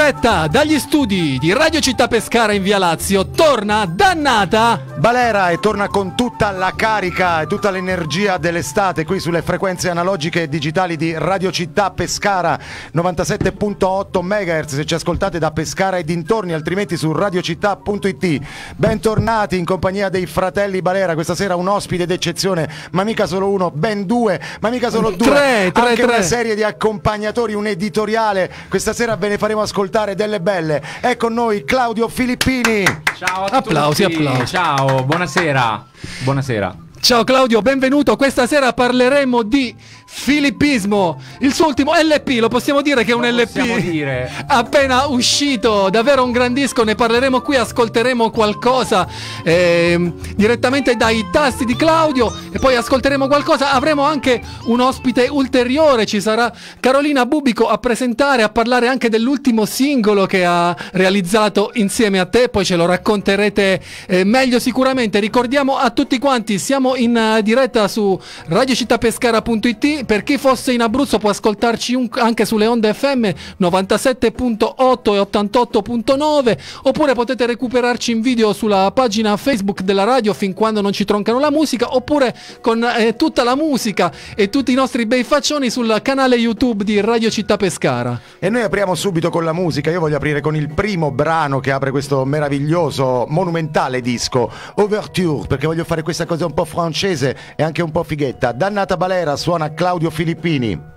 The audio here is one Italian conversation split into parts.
diretta dagli studi di Radio Città Pescara in Via Lazio torna Dannata Balera e torna con tutta la carica e tutta l'energia dell'estate qui sulle frequenze analogiche e digitali di Radio Città Pescara 97.8 MHz se ci ascoltate da Pescara e dintorni, altrimenti su radiocittà.it. Bentornati in compagnia dei fratelli Balera, questa sera un ospite d'eccezione, ma mica solo uno, ben due, ma mica solo due, anche una serie di accompagnatori, un editoriale. Questa sera ve ne faremo ascoltare delle belle. È con noi Claudio Filippini. Ciao a tutti. Applausi. Ciao, buonasera. Ciao Claudio, benvenuto. Questa sera parleremo di filippismo, il suo ultimo LP, lo possiamo dire che è un LP appena uscito, davvero un gran disco, ne parleremo qui, ascolteremo qualcosa direttamente dai tasti di Claudio e poi ascolteremo qualcosa, avremo anche un ospite ulteriore, ci sarà Carolina Bubico a presentare, a parlare anche dell'ultimo singolo che ha realizzato insieme a te, poi ce lo racconterete meglio sicuramente. Ricordiamo a tutti quanti, siamo in diretta su radiocittapescara.it. Per chi fosse in Abruzzo può ascoltarci anche sulle onde FM 97.8 e 88.9, oppure potete recuperarci in video sulla pagina Facebook della radio fin quando non ci troncano la musica, oppure con tutta la musica e tutti i nostri bei faccioni sul canale YouTube di Radio Città Pescara. E noi apriamo subito con la musica. Io voglio aprire con il primo brano che apre questo meraviglioso, monumentale disco, Overture, perché voglio fare questa cosa un po' francese e anche un po' fighetta. Dannata Balera suona Claudio Filippini.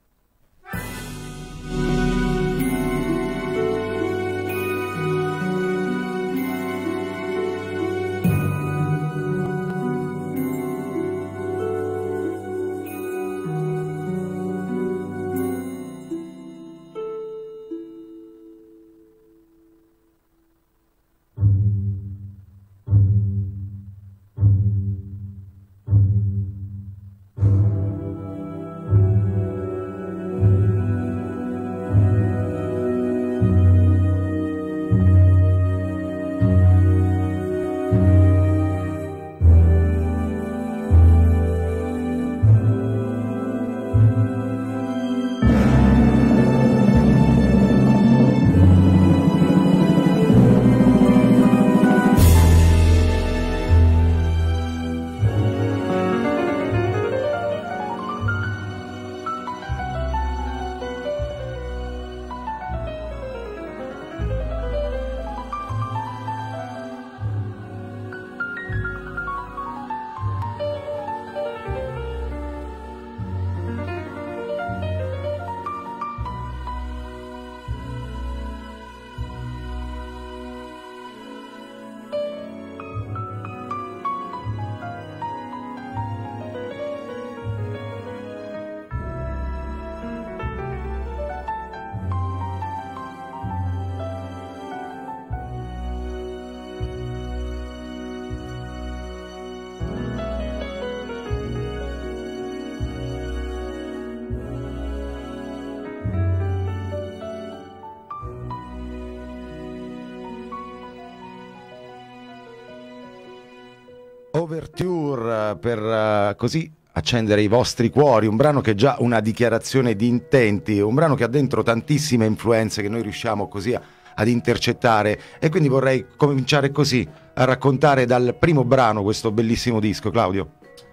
Overture per così accendere i vostri cuori, un brano che è già una dichiarazione di intenti, un brano che ha dentro tantissime influenze che noi riusciamo così ad intercettare, e quindi vorrei cominciare così a raccontare dal primo brano questo bellissimo disco. Claudio.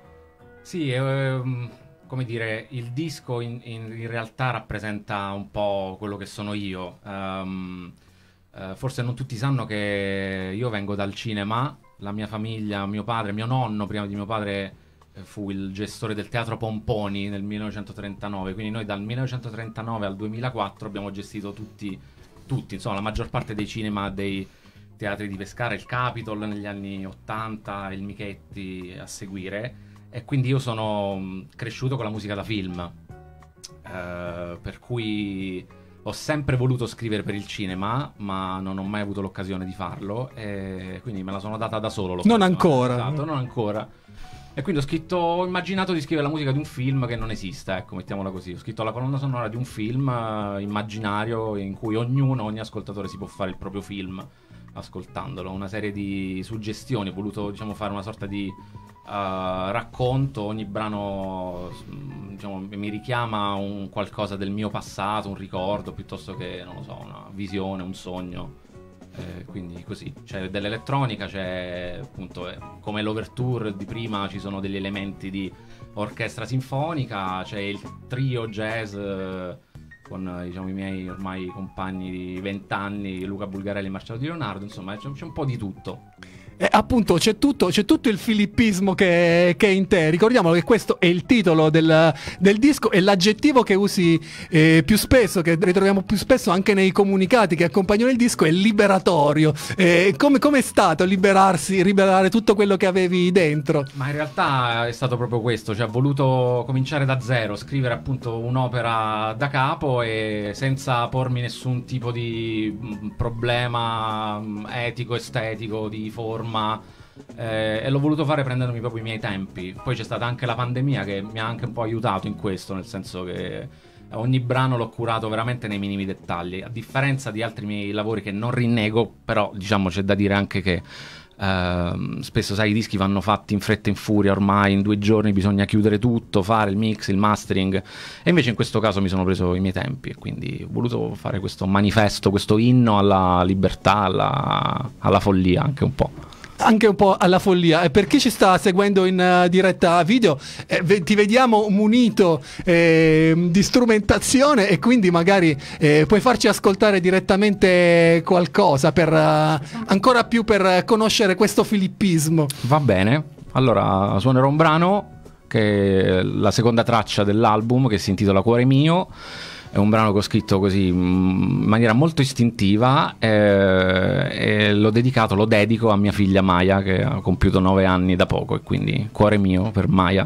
Sì, come dire, il disco in realtà rappresenta un po' quello che sono io. Forse non tutti sanno che io vengo dal cinema. La mia famiglia, mio padre, mio nonno, prima di mio padre, fu il gestore del Teatro Pomponi nel 1939, quindi noi dal 1939 al 2004 abbiamo gestito tutti, insomma, la maggior parte dei cinema dei teatri di Pescara, il Capitol negli anni 80, il Michetti a seguire, e quindi io sono cresciuto con la musica da film, per cui ho sempre voluto scrivere per il cinema, ma non ho mai avuto l'occasione di farlo, e quindi me la sono data da solo. Non ancora. Esatto, non ancora. E quindi ho immaginato di scrivere la musica di un film che non esiste, ecco, mettiamola così. Ho scritto la colonna sonora di un film immaginario in cui ogni ascoltatore si può fare il proprio film ascoltandolo. Una serie di suggestioni, ho voluto, diciamo, fare una sorta di racconto, ogni brano diciamo, mi richiama un qualcosa del mio passato, un ricordo, piuttosto che, non lo so, una visione, un sogno. Quindi così, c'è dell'elettronica, c'è appunto come l'overture di prima, ci sono degli elementi di orchestra sinfonica, c'è il trio jazz con diciamo, i miei ormai compagni di 20 anni, Luca Bulgarelli e Marcello Di Leonardo, insomma c'è un po' di tutto. Appunto c'è tutto il filippismo che è in te. Ricordiamolo che questo è il titolo del disco, e l'aggettivo che usi più spesso, che ritroviamo più spesso anche nei comunicati che accompagnano il disco, è liberatorio. Come è stato liberare tutto quello che avevi dentro? Ma in realtà è stato proprio questo, cioè ho voluto cominciare da zero, scrivere appunto un'opera da capo e senza pormi nessun tipo di problema etico, estetico, di forma. E l'ho voluto fare prendendomi proprio i miei tempi. Poi c'è stata anche la pandemia che mi ha anche un po' aiutato in questo, nel senso che ogni brano l'ho curato veramente nei minimi dettagli, a differenza di altri miei lavori che non rinnego. Però diciamo c'è da dire anche che spesso sai, i dischi vanno fatti in fretta e in furia, ormai in 2 giorni bisogna chiudere tutto, fare il mix, il mastering, e invece in questo caso mi sono preso i miei tempi e quindi ho voluto fare questo manifesto, questo inno alla libertà, alla follia anche un po'. Anche un po' alla follia. E per chi ci sta seguendo in diretta video, ti vediamo munito di strumentazione, e quindi magari puoi farci ascoltare direttamente qualcosa per ancora più per conoscere questo filippismo. Va bene, allora suonerò un brano che è la seconda traccia dell'album, che si intitola Cuore mio. È un brano che ho scritto così in maniera molto istintiva, e lo dedico a mia figlia Maya, che ha compiuto 9 anni da poco, e quindi Cuore mio per Maya.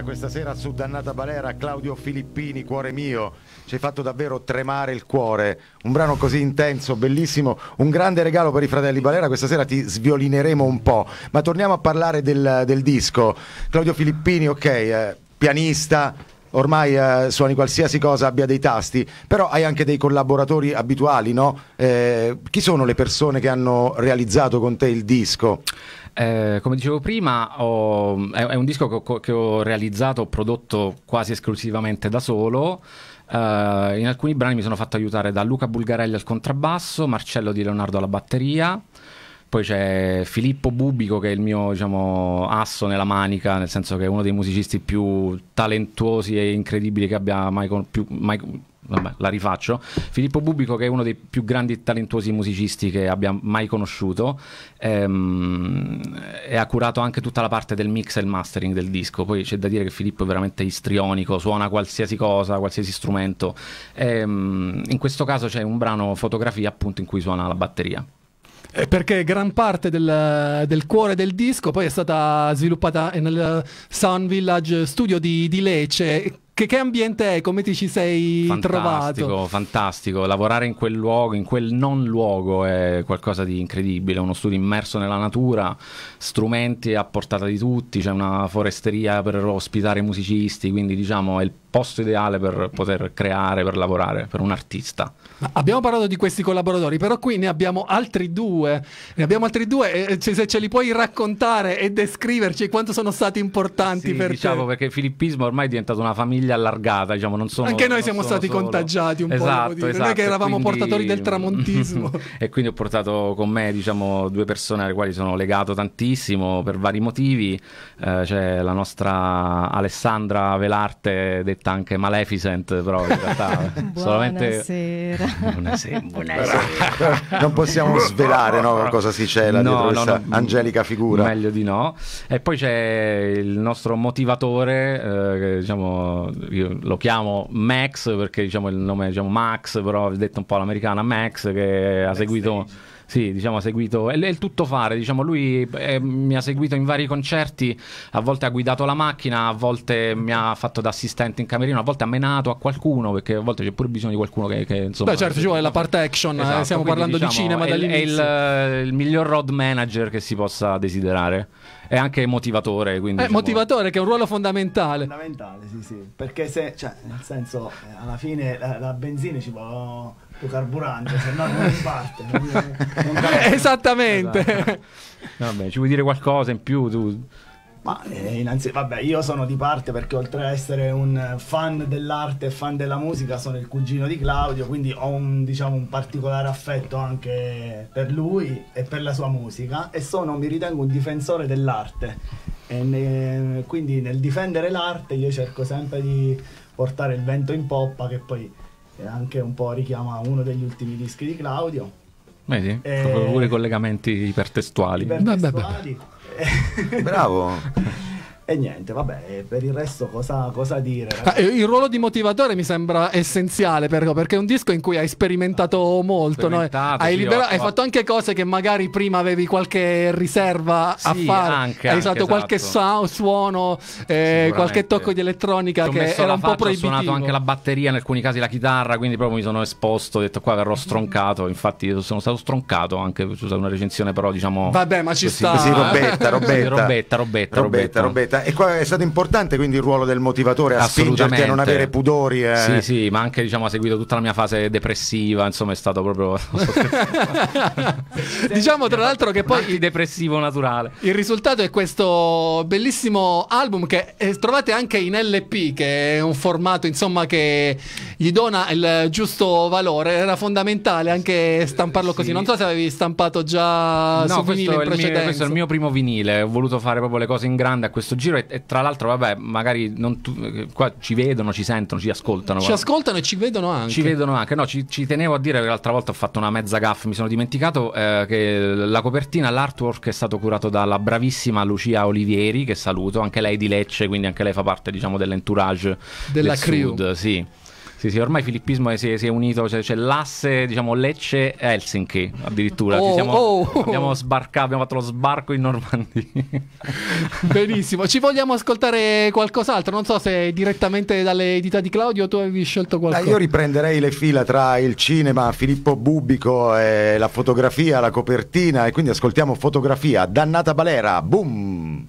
questa sera su Dannata Balera. Claudio Filippini, Cuore mio, ci hai fatto davvero tremare il cuore, un brano così intenso, bellissimo, un grande regalo per i fratelli Balera. Questa sera ti sviolineremo un po', ma torniamo a parlare del disco. Claudio Filippini, ok, pianista, ormai suoni qualsiasi cosa abbia dei tasti, però hai anche dei collaboratori abituali, no? Chi sono le persone che hanno realizzato con te il disco? Come dicevo prima, è un disco che ho realizzato, ho prodotto quasi esclusivamente da solo. In alcuni brani mi sono fatto aiutare da Luca Bulgarelli al contrabbasso, Marcello Di Leonardo alla batteria. Poi c'è Filippo Bubico, che è il mio, diciamo, asso nella manica, nel senso che è uno dei musicisti più talentuosi e incredibili che abbia vabbè, la rifaccio. Filippo Bubico, che è uno dei più grandi e talentuosi musicisti che abbia mai conosciuto, e ha curato anche tutta la parte del mix e il mastering del disco. Poi c'è da dire che Filippo è veramente istrionico, suona qualsiasi cosa, qualsiasi strumento. In questo caso c'è un brano fotografia, appunto, in cui suona la batteria. Perché gran parte del cuore del disco poi è stata sviluppata nel Sound Village Studio di Lecce. Che ambiente è? Come ti ci sei trovato? Fantastico, lavorare in quel luogo, in quel non luogo, è qualcosa di incredibile. Uno studio immerso nella natura, strumenti a portata di tutti, c'è una foresteria per ospitare musicisti, quindi diciamo è il posto ideale per poter creare, per lavorare, per un artista. Abbiamo parlato di questi collaboratori, però qui ne abbiamo altri due. Se ce li puoi raccontare e descriverci quanto sono stati importanti per diciamo, te. Perché il filippismo ormai è diventato una famiglia allargata, diciamo, non sono, anche noi non siamo sono stati solo contagiati un po', devo dire. Non è che eravamo quindi portatori del tramontismo. E quindi ho portato con me, diciamo, due persone alle quali sono legato tantissimo per vari motivi. C'è la nostra Alessandra Velarte, detta anche Maleficent, però in realtà solamente buonasera. Non possiamo svelare, no, cosa si cela dietro questa angelica figura. Meglio di no. E poi c'è il nostro motivatore, che, diciamo, io lo chiamo Max perché, diciamo, il nome, diciamo, Max, però detto un po' all'americana, Max, che ha seguito. Sì, diciamo, ha seguito, è il tuttofare, diciamo, lui mi ha seguito in vari concerti, a volte ha guidato la macchina, a volte mi ha fatto da assistente in camerino, a volte ha menato a qualcuno, perché a volte c'è pure bisogno di qualcuno che insomma... Beh, certo, ci vuole la parte action, esatto, stiamo parlando, diciamo, di cinema dall'inizio. È il miglior road manager che si possa desiderare. È anche motivatore, quindi diciamo... motivatore, che è un ruolo fondamentale. Fondamentale, sì, perché se, cioè, nel senso, alla fine la benzina ci può più carburante, se no non parte. Esattamente. Esatto. Vabbè, ci vuoi dire qualcosa in più tu? Ma vabbè, io sono di parte perché oltre a essere un fan dell'arte e fan della musica, sono il cugino di Claudio, quindi ho un particolare affetto anche per lui e per la sua musica, e mi ritengo un difensore dell'arte, e quindi nel difendere l'arte io cerco sempre di portare il vento in poppa, che poi anche un po' richiama uno degli ultimi dischi di Claudio. Vedi? Proprio pure i collegamenti ipertestuali. Bravo. E niente, vabbè, per il resto cosa dire? Il ruolo di motivatore mi sembra essenziale, perché è un disco in cui hai sperimentato molto, no? Hai fatto anche cose che magari prima avevi qualche riserva a fare, hai usato qualche suono, qualche tocco di elettronica che era un po' proibitivo. Ho suonato anche la batteria, in alcuni casi la chitarra, quindi proprio mi sono esposto, ho detto qua verrò stroncato, infatti sono stato stroncato anche, ho usato una recensione, però diciamo... Vabbè, ma ci sta. Così, robetta. E qua è stato importante quindi il ruolo del motivatore, a spingerti a non avere pudori. Sì, ma anche, diciamo, ha seguito tutta la mia fase depressiva, insomma è stato proprio diciamo, tra l'altro, che poi depressivo naturale. Il risultato è questo bellissimo album che trovate anche in LP, che è un formato, insomma, che gli dona il giusto valore. Era fondamentale anche stamparlo così. Non so se avevi stampato già su vinile in precedenza. Questo è il mio primo vinile, ho voluto fare proprio le cose in grande a questo giro, e tra l'altro, vabbè, magari non qua ci vedono, ci sentono, ci ascoltano. Ci ascoltano e ci vedono anche. No, ci tenevo a dire che l'altra volta ho fatto una mezza gaffa, mi sono dimenticato che la copertina, l'artwork è stato curato dalla bravissima Lucia Olivieri, che saluto, anche lei di Lecce, quindi anche lei fa parte, diciamo, dell'entourage della del crew. Sud, sì. Sì, ormai filippismo si è unito, c'è l'asse, diciamo, Lecce-Helsinki addirittura. Abbiamo sbarcato, abbiamo fatto lo sbarco in Normandia. Benissimo, ci vogliamo ascoltare qualcos'altro? Non so se direttamente dalle edità di Claudio tu avevi scelto qualcosa. Io riprenderei le fila tra il cinema, Filippo Bubico e la fotografia, la copertina, e quindi ascoltiamo Fotografia, Dannata Balera, boom!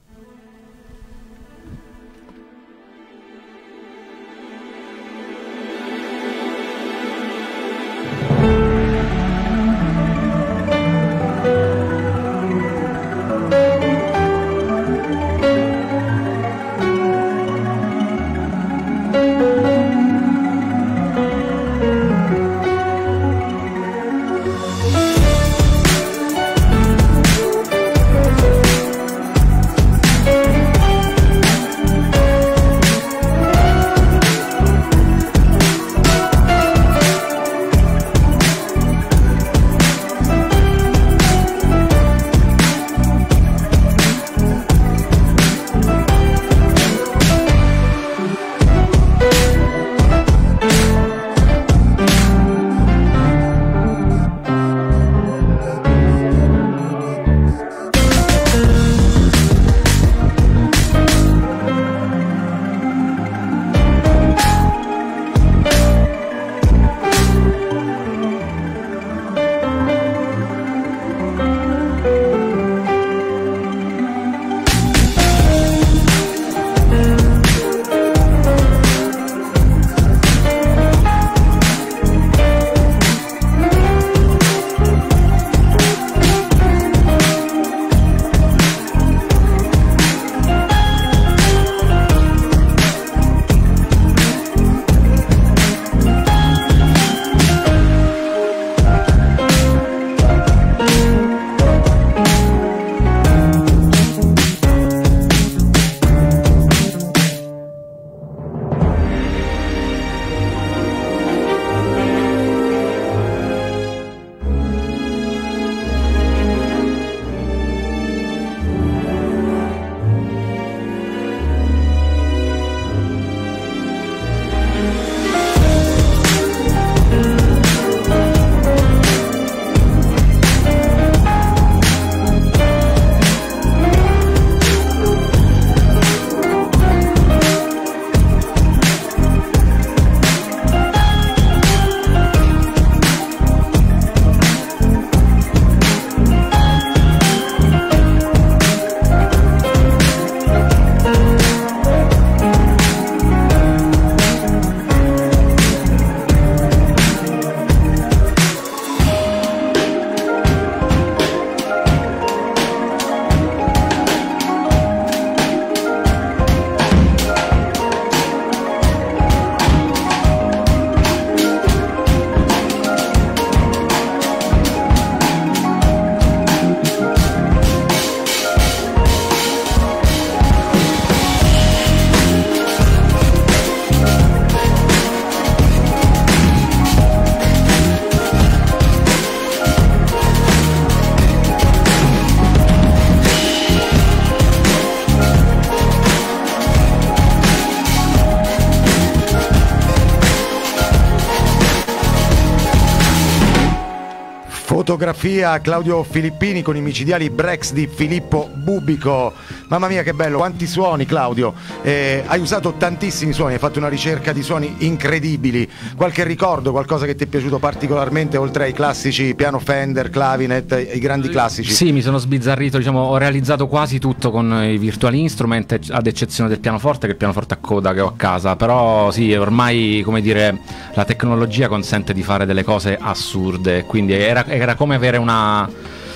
Fotografia, Claudio Filippini con i micidiali breaks di Filippo Bubico. Mamma mia che bello, quanti suoni Claudio, hai usato tantissimi suoni, hai fatto una ricerca di suoni incredibili. Qualche ricordo, qualcosa che ti è piaciuto particolarmente oltre ai classici piano Fender, clavinet, i grandi classici? Sì, mi sono sbizzarrito, diciamo, ho realizzato quasi tutto con i virtual instrument, ad eccezione del pianoforte, che è il pianoforte a coda che ho a casa, però sì, ormai, come dire, la tecnologia consente di fare delle cose assurde, quindi era come avere una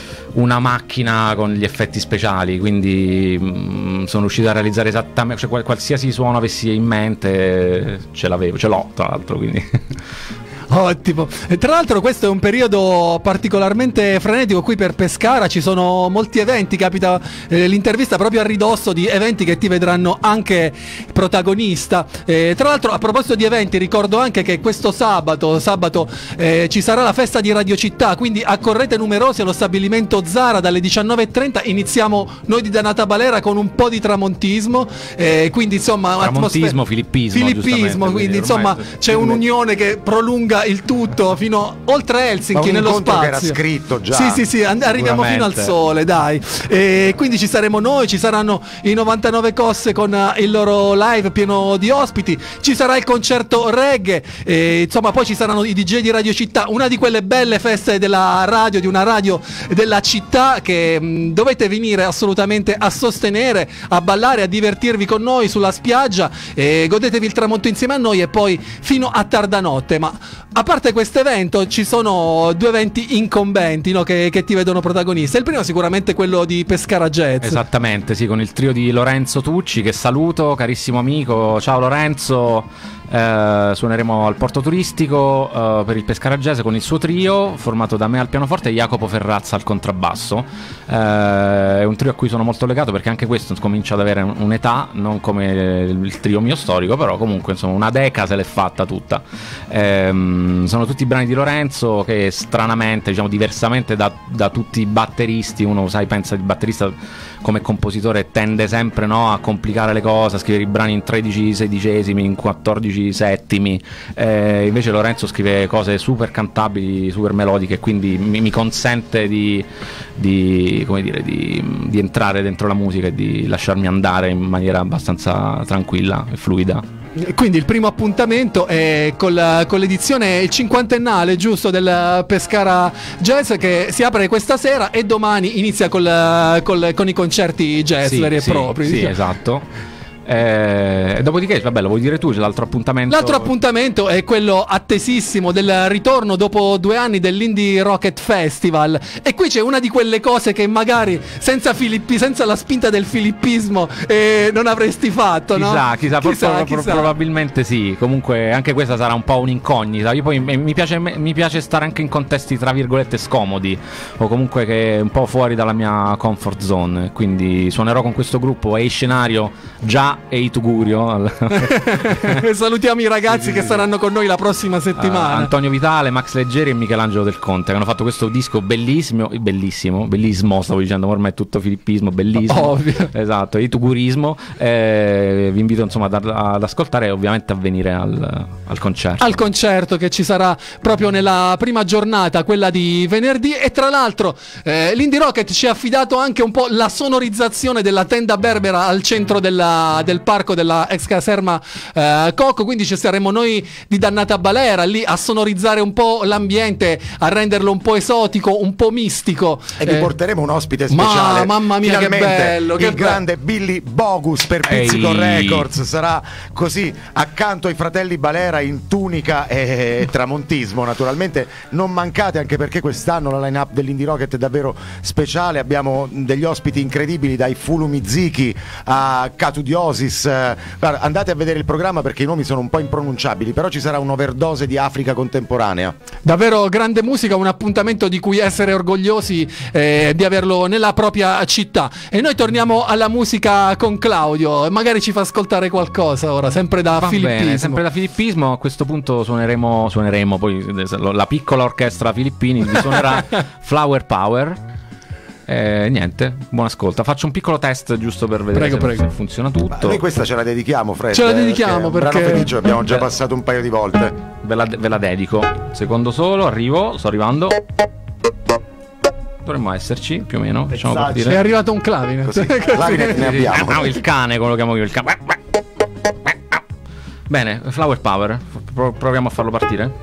macchina con gli effetti speciali, quindi sono riuscito a realizzare esattamente, cioè, qualsiasi suono avessi in mente ce l'ho tra l'altro, quindi Ottimo. E tra l'altro questo è un periodo particolarmente frenetico qui per Pescara, ci sono molti eventi, capita l'intervista proprio a ridosso di eventi che ti vedranno anche protagonista. Tra l'altro a proposito di eventi ricordo anche che questo sabato ci sarà la festa di Radio Città, quindi accorrete numerosi allo stabilimento Zara dalle 19:30, iniziamo noi di Dannata Balera con un po' di tramontismo, quindi insomma tramontismo, filippismo, quindi insomma c'è un'unione che prolunga il tutto fino oltre Helsinki, nello spazio. Che era scritto già. Sì, arriviamo fino al sole, dai. Quindi ci saremo noi, ci saranno i 99 Cosse con il loro live pieno di ospiti, ci sarà il concerto reggae, insomma poi ci saranno i DJ di Radio Città, una di quelle belle feste della radio, di una radio della città che dovete venire assolutamente a sostenere, a ballare, a divertirvi con noi sulla spiaggia, godetevi il tramonto insieme a noi e poi fino a tarda notte. Ma a parte questo evento ci sono due eventi incombenti, no, che ti vedono protagonista. Il primo sicuramente quello di Pescara Jazz. Esattamente, sì, con il trio di Lorenzo Tucci, che saluto, carissimo amico. Ciao Lorenzo. Suoneremo al Porto Turistico per il Pescara Jazz con il suo trio formato da me al pianoforte e Jacopo Ferrazza al contrabbasso. È un trio a cui sono molto legato perché anche questo comincia ad avere un'età, non come il trio mio storico, però comunque insomma una decade se l'è fatta tutta. Sono tutti brani di Lorenzo che stranamente, diciamo diversamente da tutti i batteristi, uno sai pensa il batterista come compositore tende sempre, no, a complicare le cose, a scrivere i brani in 13 sedicesimi, in 14 settimi, invece Lorenzo scrive cose super cantabili, super melodiche, quindi mi consente di entrare dentro la musica e di lasciarmi andare in maniera abbastanza tranquilla e fluida. Quindi il primo appuntamento è con l'edizione, il cinquantennale giusto del Pescara Jazz, che si apre questa sera e domani inizia con i concerti jazz veri e propri. Sì, esatto. Dopodiché, vabbè, lo vuoi dire tu, c'è l'altro appuntamento? L'altro appuntamento è quello attesissimo del ritorno dopo 2 anni dell'Indie Rocket Festival. E qui c'è una di quelle cose che magari senza la spinta del filippismo non avresti fatto, no? Chissà. Probabilmente sì. Comunque anche questa sarà un po' un'incognita. Io poi mi piace stare anche in contesti tra virgolette scomodi, o comunque che è un po' fuori dalla mia comfort zone. Quindi suonerò con questo gruppo e scenario già e i Tugurio. Salutiamo i ragazzi che saranno con noi la prossima settimana. Antonio Vitale, Max Leggeri e Michelangelo Del Conte, che hanno fatto questo disco bellissimo, stavo dicendo, ormai è tutto filippismo, bellissimo. Ovvio. Esatto, e tugurismo. Vi invito insomma ad ascoltare e ovviamente a venire al concerto. Al concerto che ci sarà proprio nella prima giornata, quella di venerdì. E tra l'altro l'Indie Rocket ci ha affidato anche un po' la sonorizzazione della tenda berbera al centro del parco della ex caserma Cocco, quindi ci saremo noi di Dannata Balera lì a sonorizzare un po' l'ambiente, a renderlo un po' esotico, un po' mistico, e vi porteremo un ospite speciale. Mamma mia, finalmente, che bello, il grande Billy Bogus per Pizzico Records sarà così accanto ai fratelli Balera in tunica e tramontismo. Naturalmente non mancate, anche perché quest'anno la line up dell'Indie Rocket è davvero speciale, abbiamo degli ospiti incredibili, dai Fulumiziki a Katudiosis. Guarda, andate a vedere il programma perché i nomi sono un po' impronunciabili, però ci sarà un'overdose di Africa contemporanea. Davvero grande musica, un appuntamento di cui essere orgogliosi di averlo nella propria città. E noi torniamo alla musica con Claudio, magari ci fa ascoltare qualcosa ora, sempre da filippismo. Bene, sempre da filippismo. A questo punto suoneremo poi la piccola orchestra filippini vi suonerà Flower Power. Niente, buon ascolto. Faccio un piccolo test giusto per vedere se funziona tutto. Ma noi questa ce la dedichiamo, Fred. Ce la dedichiamo perché brano felice, abbiamo già passato un paio di volte. Ve la dedico. Secondo solo, sto arrivando. Dovremmo esserci più o meno. Facciamo partire. È arrivato un clavinet. Clavinet ne abbiamo. Il cane, quello lo chiamo io, il cane. Bene, Flower Power. Proviamo a farlo partire.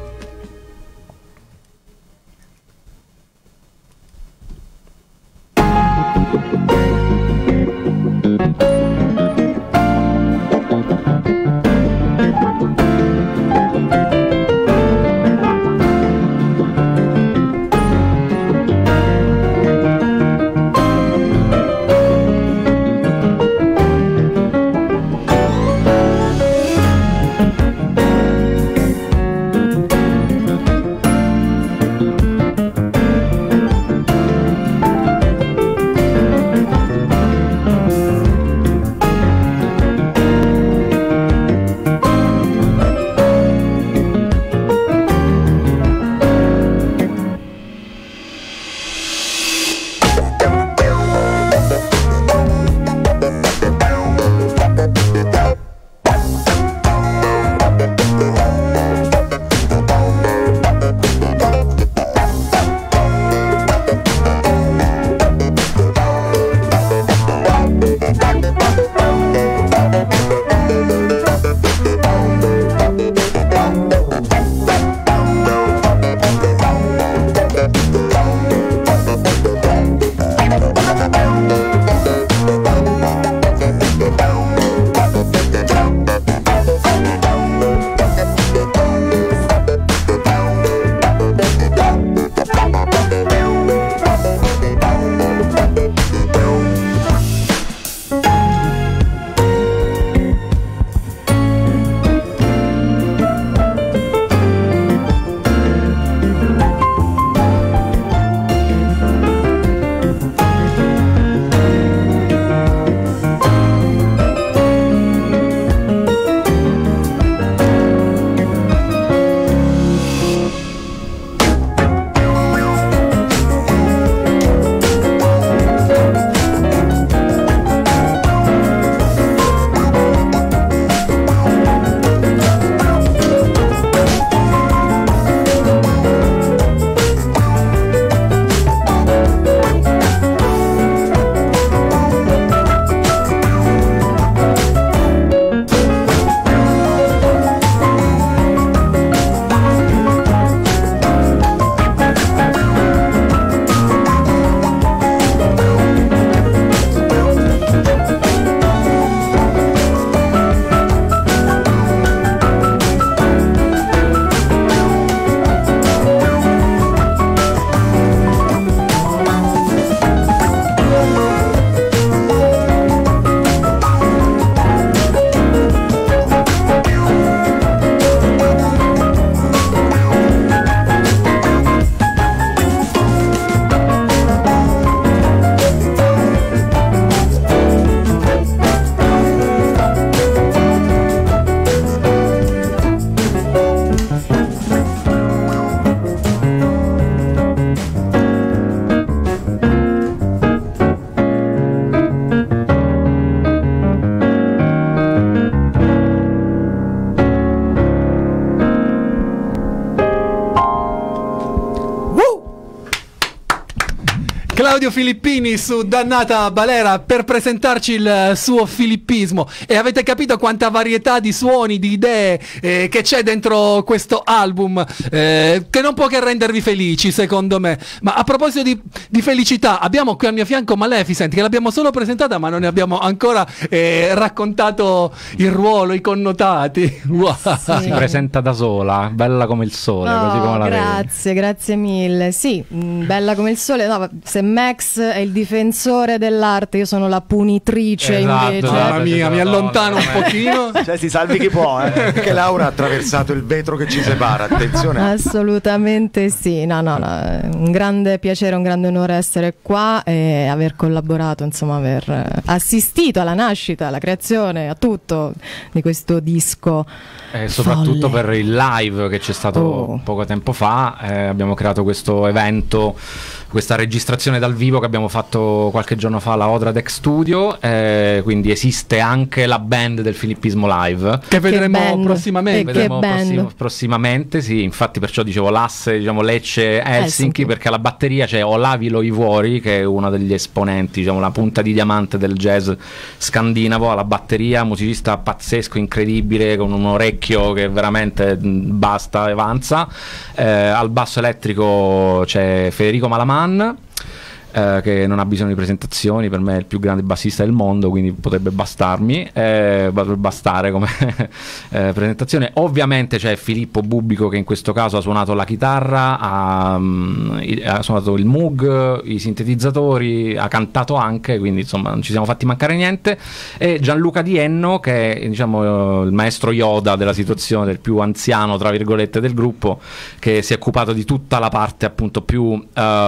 Claudio Filippini su Dannata Balera per presentarci il suo filippismo, e avete capito quanta varietà di suoni, di idee che c'è dentro questo album, che non può che rendervi felici, secondo me. Ma a proposito di felicità, abbiamo qui al mio fianco Maleficent, che l'abbiamo solo presentata ma non ne abbiamo ancora raccontato il ruolo, i connotati. Wow. Si presenta da sola, bella come il sole, così come la vedi. Grazie mille. Sì, bella come il sole. No, se Max è il difensore dell'arte, io sono la punitrice, esatto, invece. Mamma mia, mi allontano un pochino. Cioè, si salvi chi può, Perché Laura ha attraversato il vetro che ci separa, attenzione. Assolutamente sì. No, un grande piacere, un grande onore essere qua e aver collaborato, insomma, aver assistito alla nascita, alla creazione, a tutto di questo disco. Soprattutto folle. per il live che c'è stato poco tempo fa, abbiamo creato questo evento, questa registrazione dal vivo che abbiamo fatto qualche giorno fa alla Odradek Studio, quindi esiste anche la band del Filippismo Live Che vedremo prossimamente. vedremo prossimamente, sì, infatti perciò dicevo l'asse, diciamo, Lecce-Helsinki, perché alla batteria c'è Olavilo Ivori, che è uno degli esponenti, diciamo la punta di diamante del jazz scandinavo, alla batteria, musicista pazzesco, incredibile, con un orecchio che veramente basta e avanza. Al basso elettrico c'è Federico Malaman, che non ha bisogno di presentazioni, per me è il più grande bassista del mondo, quindi potrebbe bastarmi, potrebbe bastare come presentazione. Ovviamente c'è Filippo Bubbico, che in questo caso ha suonato la chitarra, ha suonato il Moog, i sintetizzatori, ha cantato anche, quindi insomma non ci siamo fatti mancare niente. E Gianluca Dienno, che è, diciamo, il maestro Yoda della situazione, del più anziano tra virgolette del gruppo, che si è occupato di tutta la parte appunto più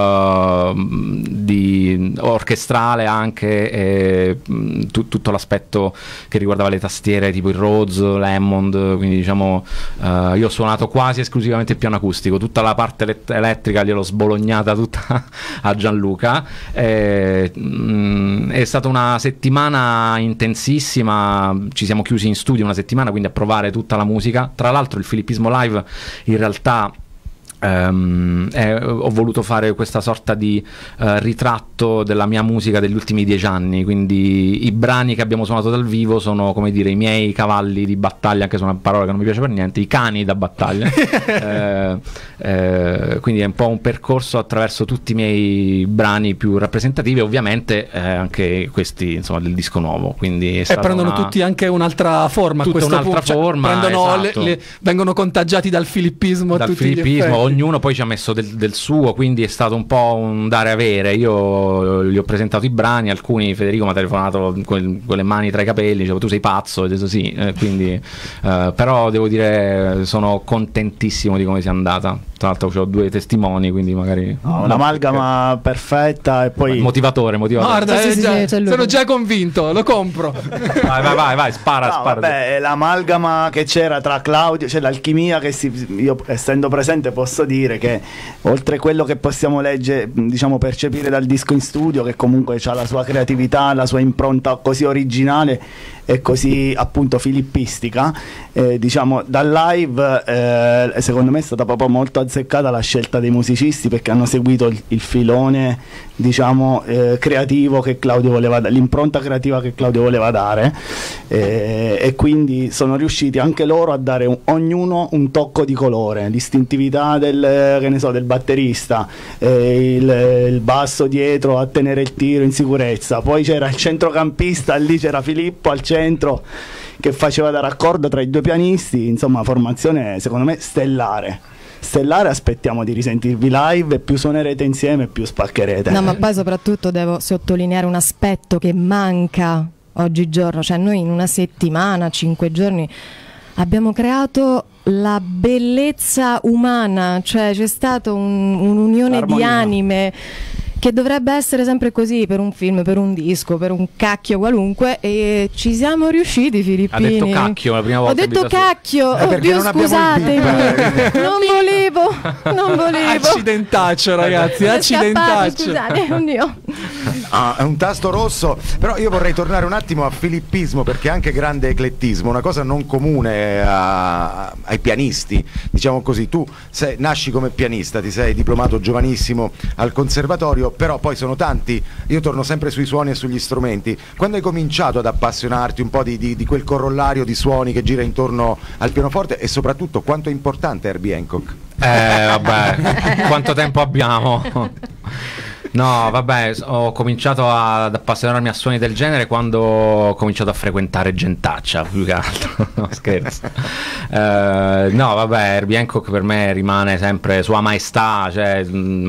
di orchestrale anche, tutto l'aspetto che riguardava le tastiere, tipo il Rhodes, l'Hammond, quindi diciamo io ho suonato quasi esclusivamente il piano acustico, tutta la parte elettrica gliel'ho sbolognata tutta a Gianluca. È stata una settimana intensissima, ci siamo chiusi in studio una settimana, quindi a provare tutta la musica. Tra l'altro il Filippismo Live in realtà ho voluto fare questa sorta di ritratto della mia musica degli ultimi 10 anni, quindi i brani che abbiamo suonato dal vivo sono, come dire, i miei cavalli di battaglia, anche se è una parola che non mi piace per niente, i cani da battaglia. Quindi è un po' un percorso attraverso tutti i miei brani più rappresentativi, ovviamente anche questi, insomma, del disco nuovo, quindi e prendono tutti anche un'altra forma, tutta un'altra forma, prendono esatto. Vengono contagiati dal filippismo, dal tutti filippismo, ognuno poi ci ha messo del suo, quindi è stato un po' un dare e avere. Io gli ho presentato i brani, alcuni Federico mi ha telefonato con le mani tra i capelli, dicevo tu sei pazzo, ho detto sì, quindi però devo dire sono contentissimo di come sia andata. Tra l'altro ho 2 testimoni, quindi magari un'amalgama perfetta, e poi motivatore. Guarda, Sì, sono già convinto, lo compro. vai, spara. Vabbè, l'amalgama che c'era tra Claudio, cioè l'alchimia che io essendo presente posso dire che oltre quello che possiamo leggere, diciamo percepire dal disco in studio, che comunque ha la sua creatività, la sua impronta così originale e così appunto filippistica, diciamo dal live secondo me è stata proprio molto azzeccata la scelta dei musicisti, perché hanno seguito il filone, diciamo, creativo che Claudio voleva dare, l'impronta creativa che Claudio voleva dare, e quindi sono riusciti anche loro a dare ognuno un tocco di colore, l'istintività del batterista, il basso dietro a tenere il tiro in sicurezza, poi c'era il centrocampista, lì c'era Filippo al centro che faceva da raccordo tra i 2 pianisti, insomma formazione secondo me stellare. Aspettiamo di risentirvi live, e più suonerete insieme più spaccherete. No, ma poi soprattutto devo sottolineare un aspetto che manca oggigiorno, cioè noi in una settimana, 5 giorni abbiamo creato la bellezza umana, cioè c'è stata un'unione di anime che dovrebbe essere sempre così per un film, per un disco, per un cacchio qualunque, e ci siamo riusciti, Filippini. Ha detto cacchio la prima volta. Ho detto cacchio, oddio scusatemi, non volevo. Accidentaccio ragazzi, accidentaccio. Scusate, oddio. È un tasto rosso, però io vorrei tornare un attimo a filippismo, perché è anche grande eclettismo, una cosa non comune ai pianisti, diciamo così. Tu nasci come pianista, ti sei diplomato giovanissimo al conservatorio, però poi sono tanti, io torno sempre sui suoni e sugli strumenti. Quando hai cominciato ad appassionarti un po' di quel corollario di suoni che gira intorno al pianoforte, e soprattutto quanto è importante Herbie Hancock? Vabbè, quanto tempo abbiamo? No, vabbè, ho cominciato ad appassionarmi a suoni del genere quando ho cominciato a frequentare gentaccia, più che altro. No, scherzo. No, vabbè, Herbie Hancock per me rimane sempre Sua Maestà, cioè,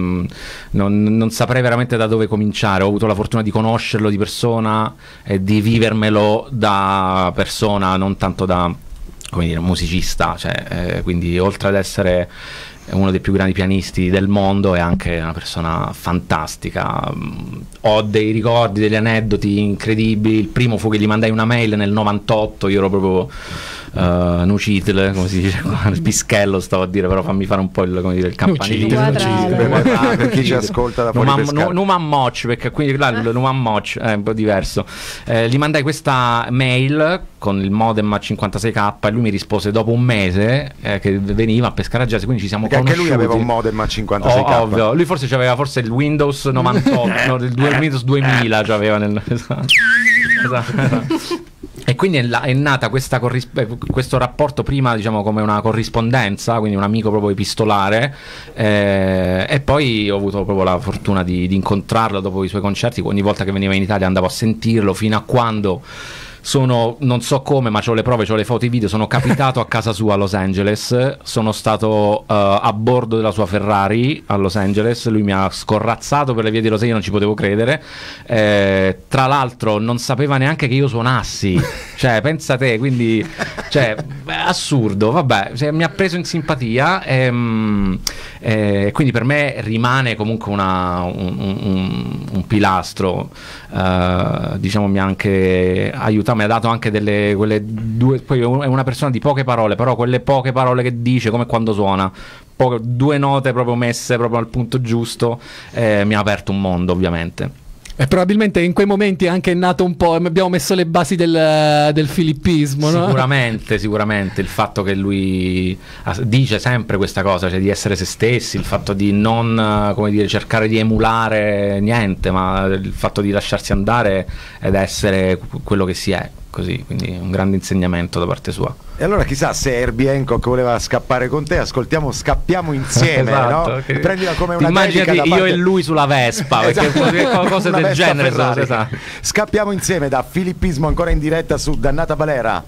non saprei veramente da dove cominciare. Ho avuto la fortuna di conoscerlo di persona e di vivermelo da persona, non tanto da, come dire, musicista, cioè, quindi oltre ad essere uno dei più grandi pianisti del mondo è anche una persona fantastica. Ho dei ricordi, degli aneddoti incredibili. Il primo fu che gli mandai una mail nel 98, io ero proprio nucitle, come si dice qua, il pischello stavo a dire, però fammi fare un po' il, come dire, il campanile per chi ci ascolta da fuori Pescara. Numan Moch, perché quindi là il Numan Moch è un po' diverso. Gli mandai questa mail con il modem a 56k e lui mi rispose dopo un mese che veniva a Pescara Jazz, quindi ci siamo conosciuti. Anche lui aveva un modem a 56k. Ovvio, lui forse aveva il Windows 98, no, il Windows 2000 cioè aveva nel esatto. E quindi è nata questo rapporto, prima diciamo come una corrispondenza, quindi un amico proprio epistolare, e poi ho avuto proprio la fortuna di incontrarlo dopo i suoi concerti. Ogni volta che veniva in Italia andavo a sentirlo, fino a quando non so come, ma c'ho le prove, c'ho le foto e i video, sono capitato a casa sua a Los Angeles, sono stato a bordo della sua Ferrari a Los Angeles, lui mi ha scorrazzato per le vie di Los Angeles, non ci potevo credere, tra l'altro non sapeva neanche che io suonassi, cioè pensa te, quindi cioè, assurdo, vabbè, mi ha preso in simpatia e quindi per me rimane comunque un pilastro, diciamo, mi ha anche aiutato, mi ha dato anche quelle due, poi è una persona di poche parole, però quelle poche parole che dice, come quando suona, due note proprio messe proprio al punto giusto, mi ha aperto un mondo, ovviamente. E probabilmente in quei momenti è anche nato un po', abbiamo messo le basi del filippismo, no? Sicuramente il fatto che lui dice sempre questa cosa, cioè di essere se stessi, il fatto di non, come dire, cercare di emulare niente, ma il fatto di lasciarsi andare ed essere quello che si è, così, quindi un grande insegnamento da parte sua. E allora chissà se Herbie Hancock voleva scappare con te, Scappiamo insieme, esatto, no? che... Prendila come una immaginati dedica da io parte... e lui sulla Vespa, perché cose del genere sono, esatto. Scappiamo insieme da Filippismo, ancora in diretta su Dannata Valera.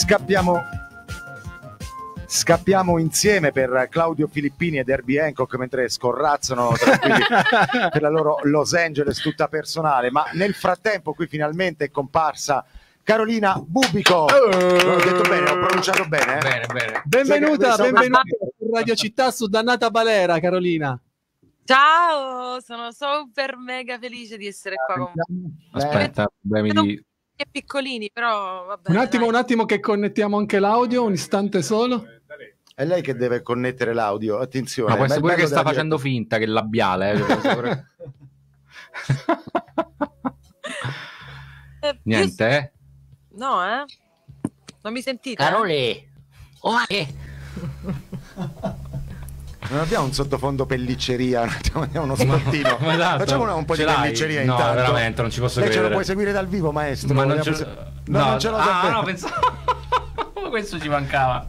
Scappiamo insieme per Claudio Filippini ed Herbie Hancock mentre scorrazzano tranquilli per la loro Los Angeles tutta personale. Ma nel frattempo qui finalmente è comparsa Carolina Bubico. L'ho detto bene, ho pronunciato bene? Bene. Benvenuta su Radio Città su Dannata Balera, Carolina. Ciao, sono super mega felice di essere qua con voi. Aspetta, problemi Che piccolini, però vabbè. Un attimo che connettiamo anche l'audio, un istante solo. È lei che deve connettere l'audio, attenzione. Ma questo è pure bello che sta della facendo finta, che è labiale. Niente, No, non mi sentite? Carole, Non abbiamo un sottofondo pellicceria, andiamo uno spottino. Esatto. Facciamo un po' di pellicceria no, intanto. veramente, non ci posso Lei credere. ce lo puoi seguire dal vivo, maestro? Ma non Vogliamo ce... non ce lo sapevo. no, pensavo. Questo ci mancava.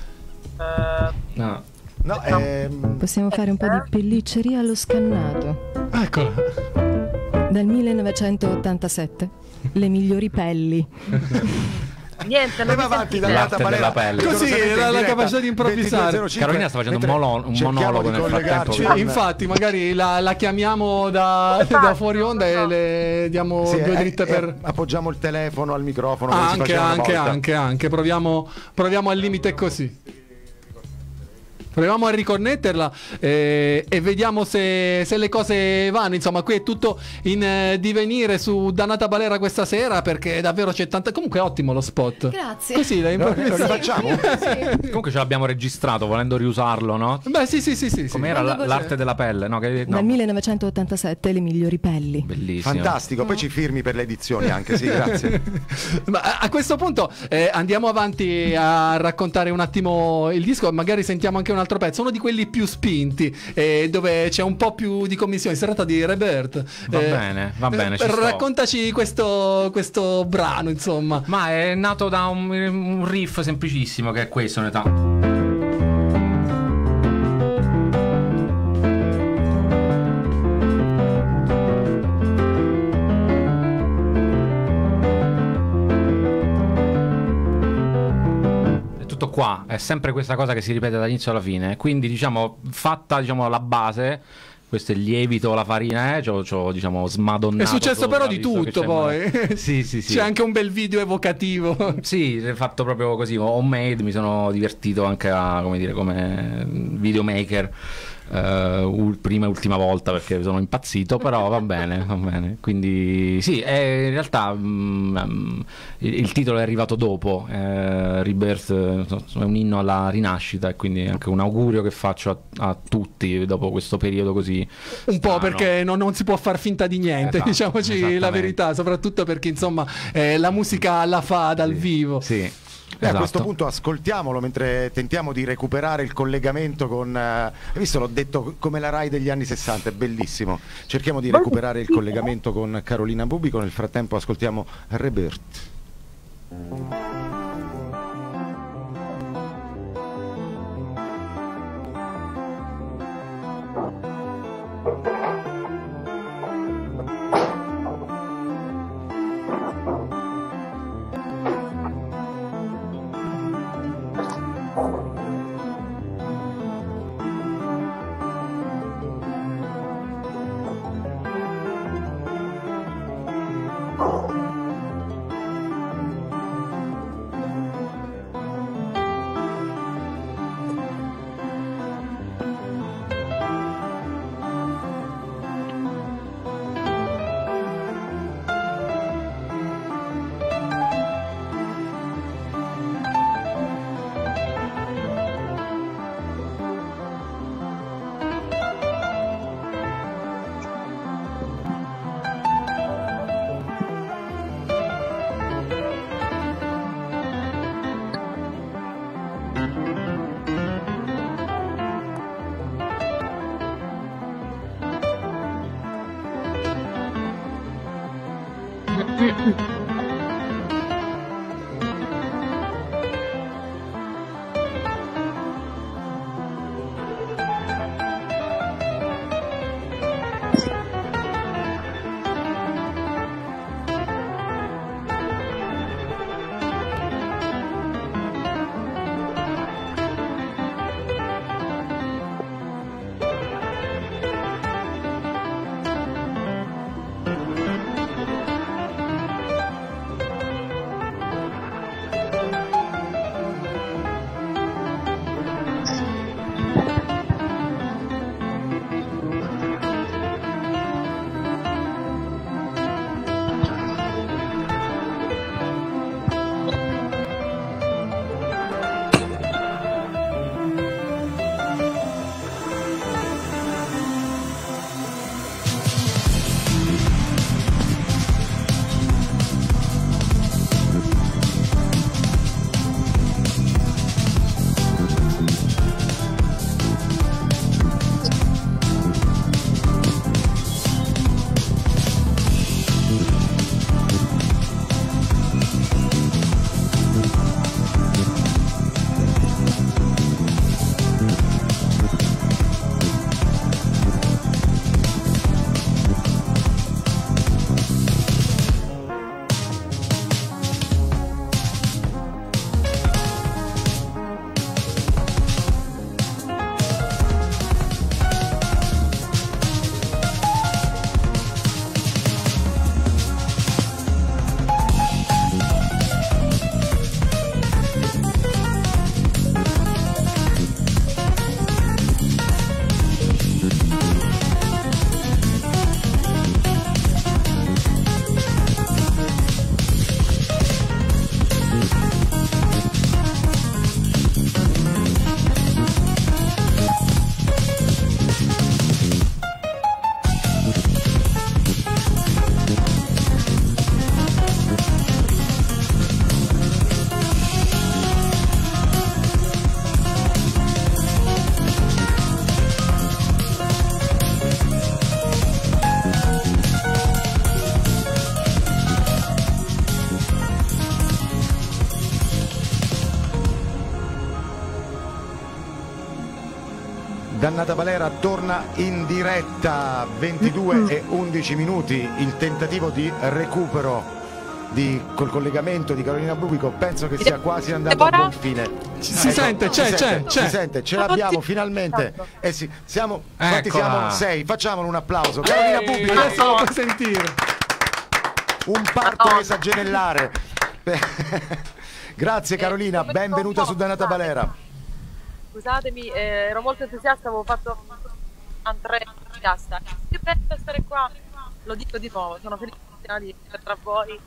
No. No, Possiamo fare un po' di pellicceria allo scannato. Eccola. Dal 1987, le migliori pelli. Niente, non va mi avanti sentite? dall'altra L'arte della balera. pelle. Così, la capacità di improvvisare. 22.05. Carolina sta facendo un Mentre monologo nel cerchiamo di frattempo. collegarci. Infatti, magari la chiamiamo da fuori onda e le diamo Sì, due dritte per. appoggiamo il telefono al microfono come si faceva una volta. Anche. Proviamo al limite così. Proviamo a riconnetterla e vediamo se le cose vanno. Insomma, qui è tutto in divenire su Dannata Balera questa sera, perché davvero c'è tanta. Comunque è ottimo lo spot. Grazie. Così da Lo improvvisare. rifacciamo? Comunque ce l'abbiamo registrato volendo riusarlo, no? Beh, sì. Com'era l'arte della pelle? No, no. Dal 1987, le migliori pelli. Bellissimo. Fantastico, poi ci firmi per le edizioni anche, sì, grazie. Ma a questo punto andiamo avanti a raccontare un attimo il disco, magari sentiamo anche un altro pezzo, uno di quelli più spinti, dove c'è un po' più di commissione. Si tratta di Rebirth. Va bene, ci sto. Raccontaci questo brano, insomma. Ma è nato da un riff semplicissimo, che è questo, in realtà. Qua è sempre questa cosa che si ripete dall'inizio alla fine, quindi diciamo fatta la base, questo è il lievito, la farina, c'ho diciamo smadonnato. È successo sopra, però di visto che tutto poi. Sì. C'è anche un bel video evocativo. Sì, è fatto proprio così, homemade, mi sono divertito anche a, come dire, come videomaker. Prima e ultima volta, perché sono impazzito, però va bene. Quindi sì, in realtà il titolo è arrivato dopo. Rebirth è un inno alla rinascita, e quindi anche un augurio che faccio a tutti dopo questo periodo così un po' strano. perché non si può far finta di niente, Esatto, diciamoci la esattamente. verità, soprattutto perché insomma la musica la fa dal vivo. Sì. A questo punto ascoltiamolo mentre tentiamo di recuperare il collegamento con hai visto, l'ho detto come la Rai degli anni 60, è bellissimo. Cerchiamo di recuperare il collegamento con Carolina Bubico. Nel frattempo ascoltiamo Rebirth. Dannata Valera torna in diretta, 22 e 11 minuti, il tentativo di recupero col collegamento di Carolina Bubico penso che sia quasi andato a buon fine. Si sente, c'è. Si sente, ce l'abbiamo finalmente. Eh sì, quanti siamo? 6, facciamolo un applauso. Carolina Bubico, Adesso lo puoi sentire. Un parto esagenellare. Grazie Carolina, benvenuta su Dannata Valera. Scusatemi, ero molto entusiasta, avevo fatto Andrea entusiasta. Che bello stare qua, lo dico di nuovo, sono felice di essere tra voi.